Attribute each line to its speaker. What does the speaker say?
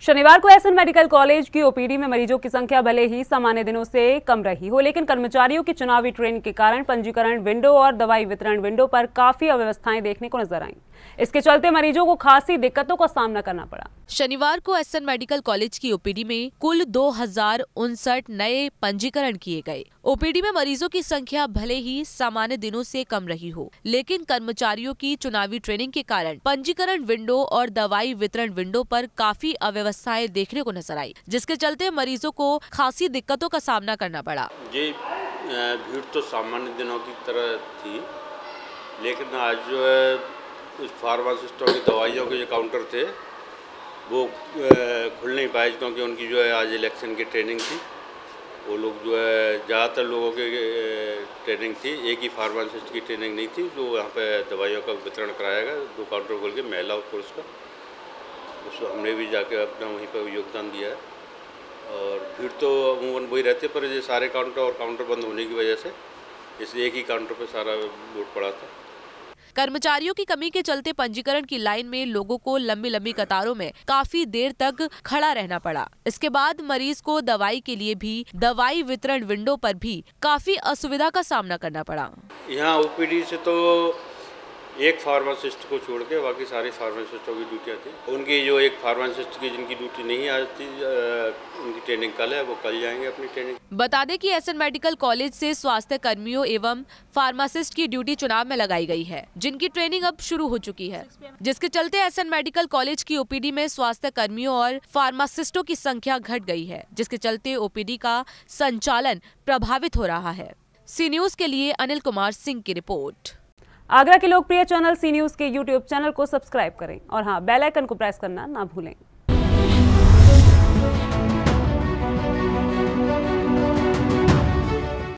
Speaker 1: शनिवार को SN medical college की ओपीडी में मरीजों की संख्या भले ही सामान्य दिनों से कम रही हो, लेकिन कर्मचारियों की चुनावी ट्रेनिंग के कारण पंजीकरण विंडो और दवाई वितरण विंडो पर काफी अव्यवस्थाएं देखने को नजर आईं। इसके चलते मरीजों को खासी दिक्कतों का सामना करना पड़ा।
Speaker 2: शनिवार को एसएन मेडिकल कॉलेज की ओपीडी में कुल 2059 नए पंजीकरण किए गए। ओपीडी में मरीजों की संख्या भले ही सामान्य दिनों से कम रही हो, लेकिन कर्मचारियों की चुनावी ट्रेनिंग के कारण पंजीकरण विंडो और दवाई वितरण विंडो पर काफी अव्यवस्थाएं देखने को नजर आई, जिसके चलते मरीजों को खासी दिक्कतों का सामना करना पड़ा।
Speaker 3: ये भीड़ तो सामान्य दिनों की तरह थी, लेकिन आज जो है उस फार्मासिस्टों की दवाइयों के जो काउंटर थे वो खुल नहीं पाए, क्योंकि उनकी जो है आज इलेक्शन की ट्रेनिंग थी। वो लोग जो है ज़्यादातर लोगों की ट्रेनिंग थी, एक ही फार्मासिस्ट की ट्रेनिंग नहीं थी। जो यहाँ पे दवाइयों का वितरण कराया गया 2 काउंटर खोल के, महिला और पुरुष का, उसको हमने भी जाके अपना वहीं पर योगदान दिया है। और भीड़ तो अमूमन वही रहती है, पर ये सारे काउंटर बंद होने की वजह से इस एक ही काउंटर पर सारा लोड पड़ा था।
Speaker 2: कर्मचारियों की कमी के चलते पंजीकरण की लाइन में लोगों को लंबी लंबी कतारों में काफी देर तक खड़ा रहना पड़ा। इसके बाद मरीज को दवाई के लिए भी दवाई वितरण विंडो पर भी काफी असुविधा का सामना करना पड़ा।
Speaker 3: यहाँ ओपीडी से तो एक फार्मासिस्ट को छोड़ के बाकी सारे फार्मासिस्टों की ड्यूटियाँ थी। उनकी जो एक फार्मासिस्ट की जिनकी ड्यूटी नहीं आज थी, उनकी ट्रेनिंग कल है, वो कल जाएंगे अपनी ट्रेनिंग।
Speaker 2: बता दें कि एसएन मेडिकल कॉलेज से स्वास्थ्य कर्मियों एवं फार्मासिस्ट की ड्यूटी चुनाव में लगाई गई है, जिनकी ट्रेनिंग अब शुरू हो चुकी है, जिसके चलते एसएन मेडिकल कॉलेज की ओपीडी में स्वास्थ्य कर्मियों और फार्मासिस्टों की संख्या घट गई है, जिसके चलते ओपीडी का संचालन प्रभावित हो रहा है। सी न्यूज के लिए अनिल कुमार सिंह की रिपोर्ट।
Speaker 1: आगरा के लोकप्रिय चैनल सी न्यूज के यूट्यूब चैनल को सब्सक्राइब करें और हाँ, बेल आइकन को प्रेस करना ना भूलें।